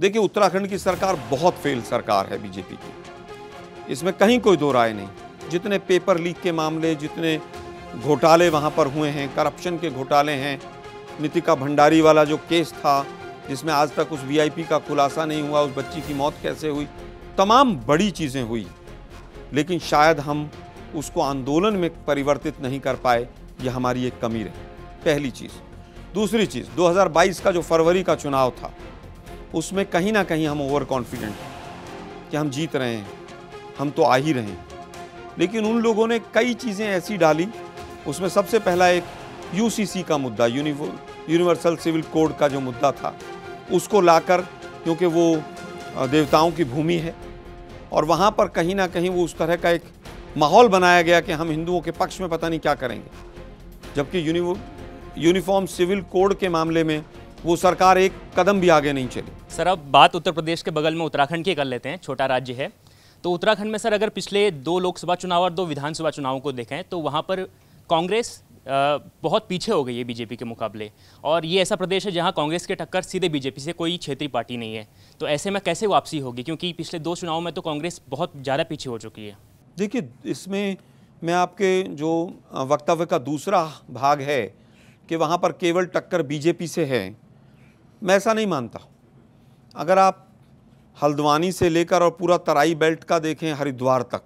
देखिए, उत्तराखंड की सरकार बहुत फेल सरकार है बीजेपी की, इसमें कहीं कोई दो राय नहीं। जितने पेपर लीक के मामले, जितने घोटाले वहाँ पर हुए हैं, करप्शन के घोटाले हैं, नितिका भंडारी वाला जो केस था जिसमें आज तक उस वीआईपी का खुलासा नहीं हुआ, उस बच्ची की मौत कैसे हुई, तमाम बड़ी चीज़ें हुई, लेकिन शायद हम उसको आंदोलन में परिवर्तित नहीं कर पाए। यह हमारी एक कमी रही, पहली चीज़। दूसरी चीज़, 2022 का जो फरवरी का चुनाव था उसमें कहीं ना कहीं हम ओवर कॉन्फिडेंट हैं कि हम जीत रहे हैं, हम तो आ ही रहे हैं, लेकिन उन लोगों ने कई चीज़ें ऐसी डाली। उसमें सबसे पहला एक यूसीसी का मुद्दा, यूनिवर्सल सिविल कोड का जो मुद्दा था, उसको लाकर, क्योंकि वो देवताओं की भूमि है और वहाँ पर कहीं ना कहीं वो उस तरह का एक माहौल बनाया गया कि हम हिंदुओं के पक्ष में पता नहीं क्या करेंगे, जबकि यूनिफॉर्म सिविल कोड के मामले में वो सरकार एक कदम भी आगे नहीं चली। सर, अब बात उत्तर प्रदेश के बगल में उत्तराखंड की कर लेते हैं, छोटा राज्य है। तो उत्तराखंड में सर, अगर पिछले 2 लोकसभा चुनाव और 2 विधानसभा चुनावों को देखें तो वहाँ पर कांग्रेस बहुत पीछे हो गई है बीजेपी के मुकाबले, और ये ऐसा प्रदेश है जहाँ कांग्रेस के टक्कर सीधे बीजेपी से, कोई क्षेत्रीय पार्टी नहीं है। तो ऐसे में कैसे वापसी होगी, क्योंकि पिछले 2 चुनावों में तो कांग्रेस बहुत ज़्यादा पीछे हो चुकी है। देखिए, इसमें मैं आपके जो वक्तव्य का दूसरा भाग है कि वहाँ पर केवल टक्कर बीजेपी से है, मैं ऐसा नहीं मानता। अगर आप हल्द्वानी से लेकर और पूरा तराई बेल्ट का देखें हरिद्वार तक,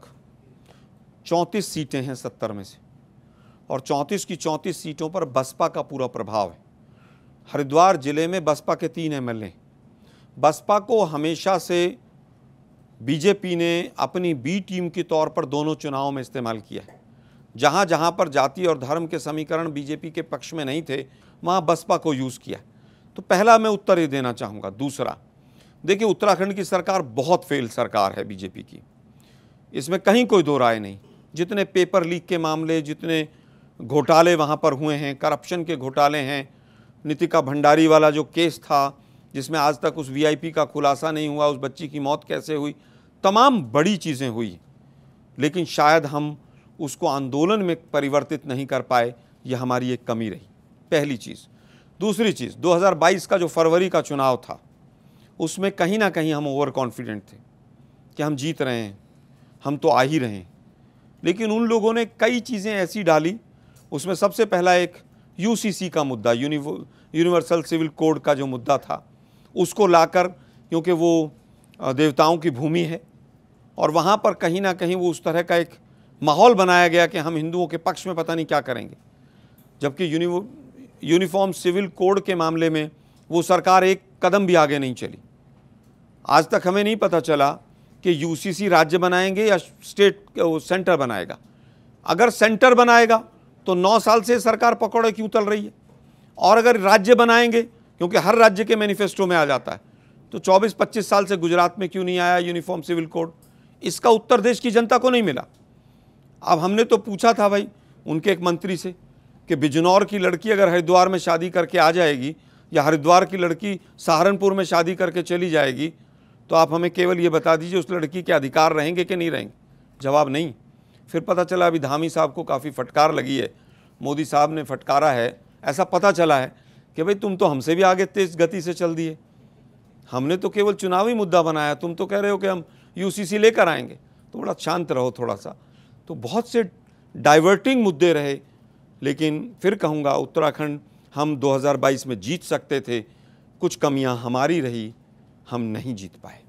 34 सीटें हैं 70 में से, और 34 की 34 सीटों पर बसपा का पूरा प्रभाव है। हरिद्वार ज़िले में बसपा के 3 एमएलए। बसपा को हमेशा से बीजेपी ने अपनी बी टीम के तौर पर दोनों चुनावों में इस्तेमाल किया है। जहाँ जहाँ पर जाति और धर्म के समीकरण बीजेपी के पक्ष में नहीं थे, वहाँ बसपा को यूज़ किया। तो पहला मैं उत्तर ये देना चाहूँगा। दूसरा, देखिए, उत्तराखंड की सरकार बहुत फेल सरकार है बीजेपी की, इसमें कहीं कोई दो राय नहीं। जितने पेपर लीक के मामले, जितने घोटाले वहाँ पर हुए हैं, करप्शन के घोटाले हैं, नितिका भंडारी वाला जो केस था जिसमें आज तक उस वीआईपी का खुलासा नहीं हुआ, उस बच्ची की मौत कैसे हुई, तमाम बड़ी चीज़ें हुई, लेकिन शायद हम उसको आंदोलन में परिवर्तित नहीं कर पाए। यह हमारी एक कमी रही, पहली चीज़। दूसरी चीज़, 2022 का जो फरवरी का चुनाव था उसमें कहीं ना कहीं हम ओवर कॉन्फिडेंट थे कि हम जीत रहे हैं, हम तो आ ही रहे हैं, लेकिन उन लोगों ने कई चीज़ें ऐसी डाली। उसमें सबसे पहला एक यूसीसी का मुद्दा, यूनिवर्सल सिविल कोड का जो मुद्दा था, उसको लाकर, क्योंकि वो देवताओं की भूमि है और वहाँ पर कहीं ना कहीं वो उस तरह का एक माहौल बनाया गया कि हम हिंदुओं के पक्ष में पता नहीं क्या करेंगे, जबकि यूनिफॉर्म सिविल कोड के मामले में वो सरकार एक कदम भी आगे नहीं चली। आज तक हमें नहीं पता चला कि यूसीसी राज्य बनाएंगे या सेंटर बनाएगा। अगर सेंटर बनाएगा तो 9 साल से सरकार पकौड़े क्यों तल रही है, और अगर राज्य बनाएंगे, क्योंकि हर राज्य के मैनिफेस्टो में आ जाता है, तो 24-25 साल से गुजरात में क्यों नहीं आया यूनिफॉर्म सिविल कोड? इसका उत्तर देश की जनता को नहीं मिला। अब हमने तो पूछा था भाई उनके एक मंत्री से कि बिजनौर की लड़की अगर हरिद्वार में शादी करके आ जाएगी या हरिद्वार की लड़की सहारनपुर में शादी करके चली जाएगी, तो आप हमें केवल ये बता दीजिए उस लड़की के अधिकार रहेंगे कि नहीं रहेंगे? जवाब नहीं। फिर पता चला अभी धामी साहब को काफ़ी फटकार लगी है, मोदी साहब ने फटकारा है, ऐसा पता चला है कि भाई तुम तो हमसे भी आगे तेज़ गति से चल दिए, हमने तो केवल चुनावी मुद्दा बनाया, तुम तो कह रहे हो कि हम यूसीसी लेकर आएंगे। तो बड़ा शांत रहो थोड़ा सा। तो बहुत से डाइवर्टिंग मुद्दे रहे, लेकिन फिर कहूँगा उत्तराखंड हम 2022 में जीत सकते थे, कुछ कमियां हमारी रही, हम नहीं जीत पाए।